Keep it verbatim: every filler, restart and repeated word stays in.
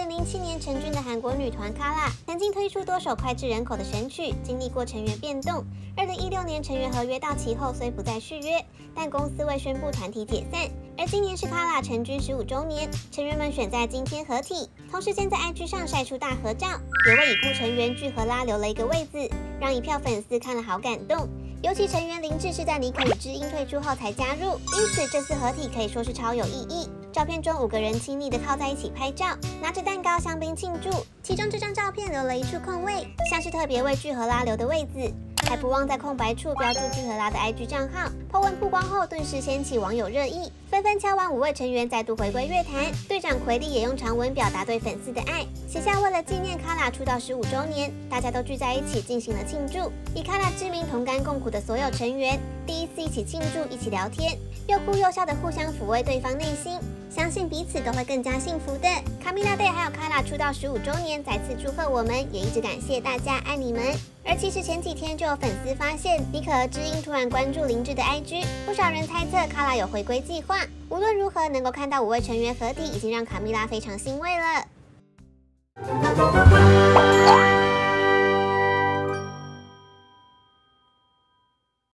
零零七年成军的韩国女团 Kara 曾经推出多首脍炙人口的神曲，经历过成员变动。二零一六年成员合约到期后，虽不再续约，但公司未宣布团体解散。而今年是 Kara 成军十五周年，成员们选在今天合体，同时间在 I G 上晒出大合照，也为已故成员具荷拉留了一个位子，让一票粉丝看了好感动。尤其成员林志是在妮可与知音退出后才加入，因此这次合体可以说是超有意义。照片中五个人亲密的靠在一起拍照，拿着蛋糕、香槟庆祝。其中这张照片留了一处空位，像是特别为具荷拉留的位子，还不忘在空白处标注具荷拉的 I G 账号。po 文曝光后，顿时掀起网友热议，纷纷敲碗五位成员再度回归乐坛。队长奎利也用长文表达对粉丝的爱，写下为了纪念 Kara 出道十五周年，大家都聚在一起进行了庆祝。以 Kara 之名同甘共苦的所有成员，第一次一起庆祝，一起聊天，又哭又笑的互相抚慰对方内心。相信彼此都会更加幸福的。Camila Day 还有 Kara 出道十五周年，再次祝贺我们，也一直感谢大家，爱你们。而其实前几天就有粉丝发现，妮可和知音突然关注林志的 I G， 不少人猜测 Kara 有回归计划。无论如何，能够看到五位成员合体，已经让卡蜜拉非常欣慰了。